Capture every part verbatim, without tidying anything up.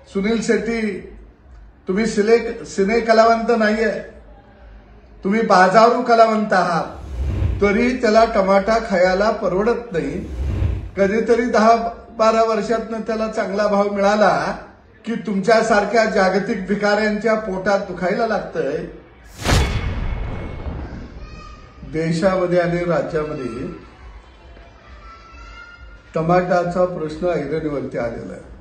सुनील शेट्टी, तुम्ही सिने सिने कलावंत नाहीये, तुम्ही बाजारू कलावंत आहात. तरी त्याला टमाटा खायला परवडत नाही. कधीतरी दहा बारा वर्षातनं त्याला चांगला भाव मिळाला की तुमच्यासारख्या जागतिक भिकाऱ्यांच्या पोटात दुखायला लागतंय. देशामध्ये आणि राज्यामध्ये टमाटाचा प्रश्न ऐरणीवरती आलेला आहे.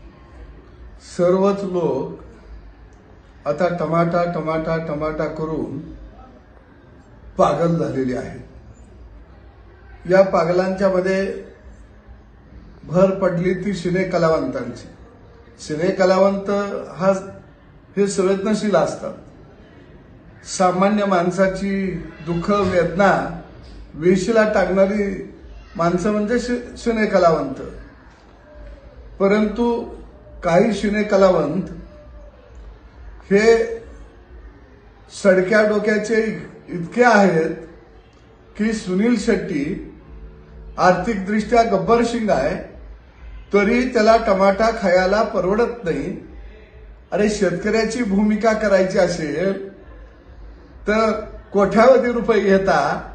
सर्वच लोक आता टमाटा टमाटा टमाटा करून पागल झालेले आहेत. या पागलांच्या मध्ये भर पडली ती सिने कलावंतांची. सिने कलावंत हा हे संवेदनशील असतात. सामान्य माणसाची दुःख वेदना वेशीला टाकणारी माणसं म्हणजे सिने कलावंत. परंतु काही सिने कलावंत हे सडक्या डोक्याचे इतके आहेत की सुनील शेट्टी आर्थिकदृष्ट्या गब्बर सिंग आहे, तरी त्याला टमाटा खायला परवडत नाही. अरे, शेतकऱ्याची भूमिका करायची असेल तर कोट्यावधी रुपये घेता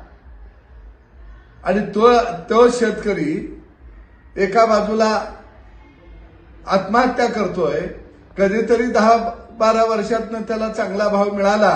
आणि तो तो शेतकरी एका बाजूला आत्महत्या करतोय. कधीतरी दहा बारा वर्षातनं त्याला चांगला भाव मिळाला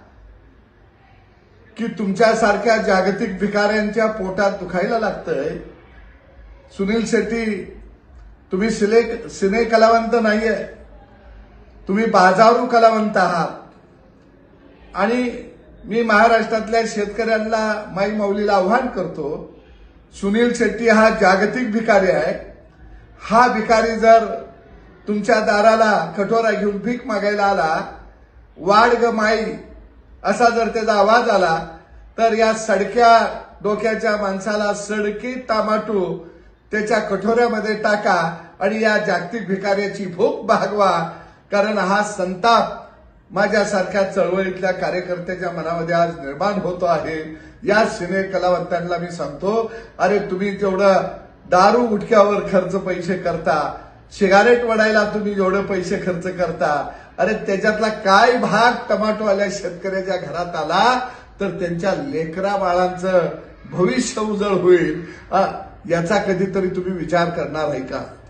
की तुमच्यासारख्या जागतिक भिकाऱ्यांच्या पोटात दुखायला लागतंय. सुनील शेट्टी, तुम्ही सिने सिने कलावंत नाहीये, तुम्ही बाजारू कलावंत आहात. आणि मी महाराष्ट्रातल्या शेतकऱ्यांना माई माऊलीला आव्हान करतो, सुनील शेट्टी हा जागतिक भिकारी आहे. हा भिकारी जर तुमच्या दाराला कटोरा घेऊन भीक मागायला आला, वाढ ग माई असा जर त्याचा आवाज आला, तर या सडक्या डोक्याच्या माणसाला सडकी टमाटो त्याच्या कटोऱ्यामध्ये टाका आणि या जागतिक भिकाऱ्याची भूक भागवा. कारण हा संताप माझ्यासारख्या चळवळीतल्या कार्यकर्त्याच्या मनामध्ये आज निर्माण होतो आहे. या सिने कलावंतांना मी सांगतो, अरे तुम्ही जेवढं दारू गुटख्यावर खर्च पैसे करता, सिगारेट वडायला तुम्ही जेवढे पैसे खर्च करता, अरे त्याच्यातला काय भाग टमाटोवाल्या शेतकऱ्याच्या घरात आला तर त्यांच्या लेकरा बाळांचं भविष्य उजळ होईल, याचा कधीतरी तुम्ही विचार करणार आहे का?